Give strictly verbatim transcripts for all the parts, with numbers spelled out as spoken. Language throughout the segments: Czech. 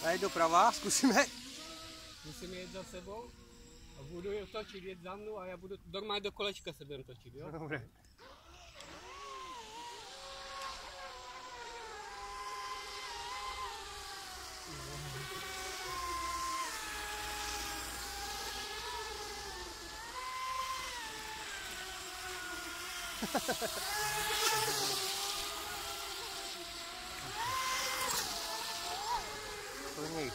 Tady doprava, zkusíme. Musíme jet za sebou a budu je točit, jet za mnou a já budu normálně do kolečka se budem točit, jo? Dobře. Plněj.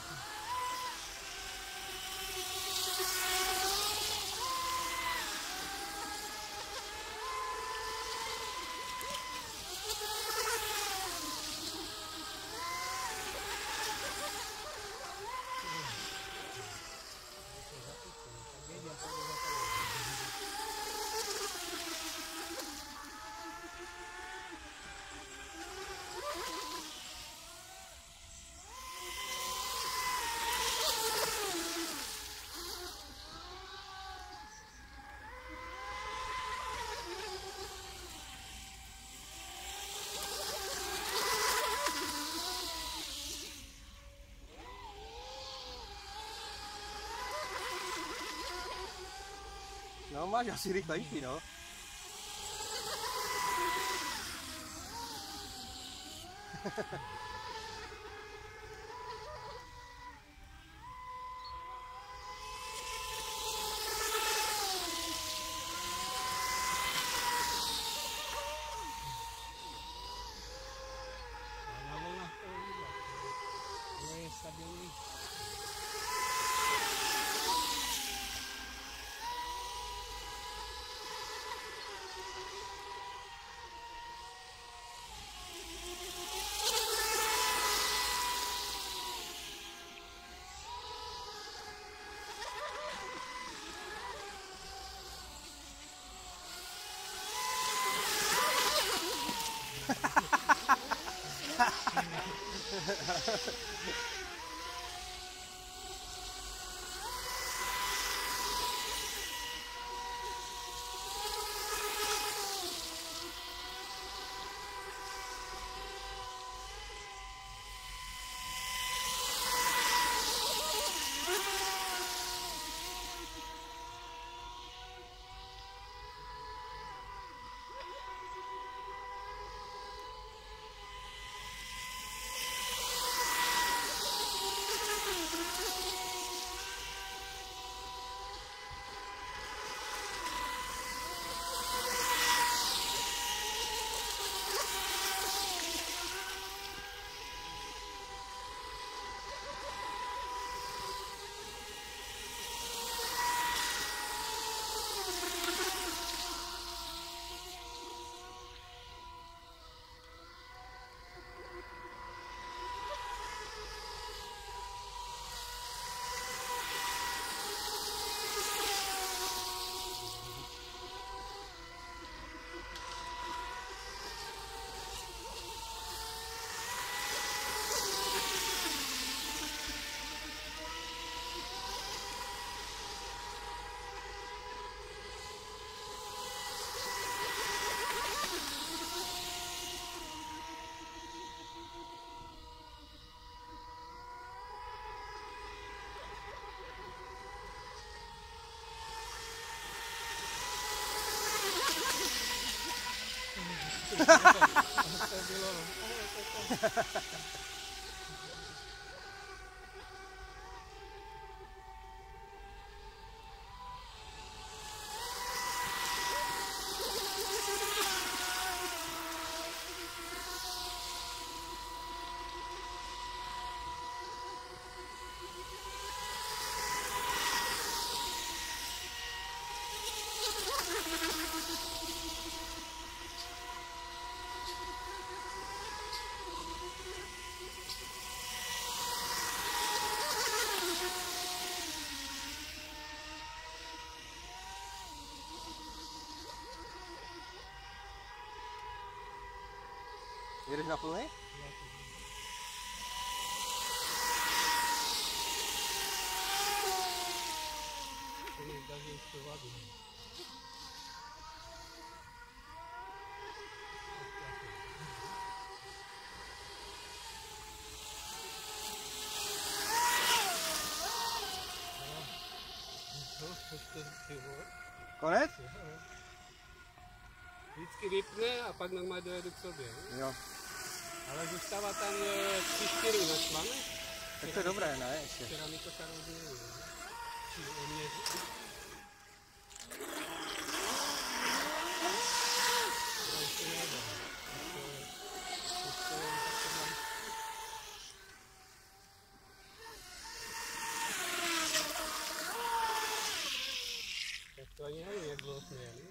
No, máš asi rychlejší, no. Na volnách to uvidíš. To je stabilní. To bylo. Jedeš na plný? Даже еще воду. to ty vole. Konec? Jo. Vždycky vypne a pak normálně dojedu k sobě. Ne? Jo. Ale zůstává tam tři čtyři na článek. Tak to je dobré, ne? Ještě. Včera mi to Karol dělal. Či oměřil. Ale ještě nejde. Ještě je taková... Tak to ani nevím, jak dlouho jsme jeli.